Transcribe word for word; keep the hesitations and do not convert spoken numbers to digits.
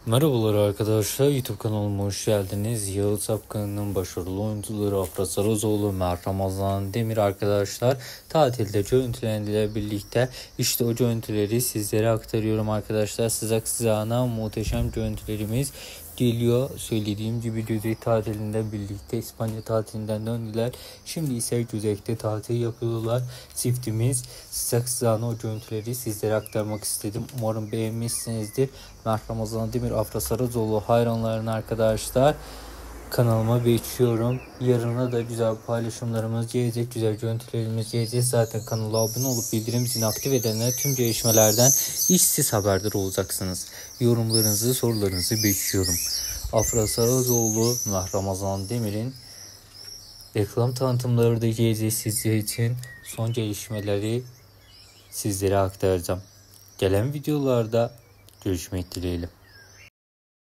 Merhabalar arkadaşlar, YouTube kanalıma hoş geldiniz. Yağız Apkan'ın başarılı oyuncuları Afra Saracoğlu, Mert Ramazan Demir arkadaşlar tatilde görüntülendiler birlikte. İşte o görüntüleri sizlere aktarıyorum arkadaşlar. Sıcak sıcağına muhteşem görüntülerimiz geliyor. Söylediğim gibi Düzey tatilinde birlikte İspanya tatilinden döndüler. Şimdi ise Düzey'de tatil yapıyorlar. Çiftimiz sıcak sıcağına o görüntüleri sizlere aktarmak istedim. Umarım beğenmişsinizdir. Mert Ramazan Demir, Afra Saracoğlu hayranlarına arkadaşlar kanalıma bekliyorum. Yarına da güzel paylaşımlarımız gelecek, güzel görüntülerimiz gelecek. Zaten kanala abone olup bildirim zilini aktif edenler tüm gelişmelerden işsiz haberdar olacaksınız. Yorumlarınızı, sorularınızı bekliyorum. Afra Saracoğlu, Mert Ramazan Demir'in reklam tanıtımları da gelecek sizler için. Son gelişmeleri sizlere aktaracağım. Gelen videolarda görüşmek dileğiyle.